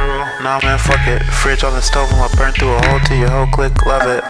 Nah man, fuck it. Fridge on the stove, I'ma burn through a hole till your whole clique love it.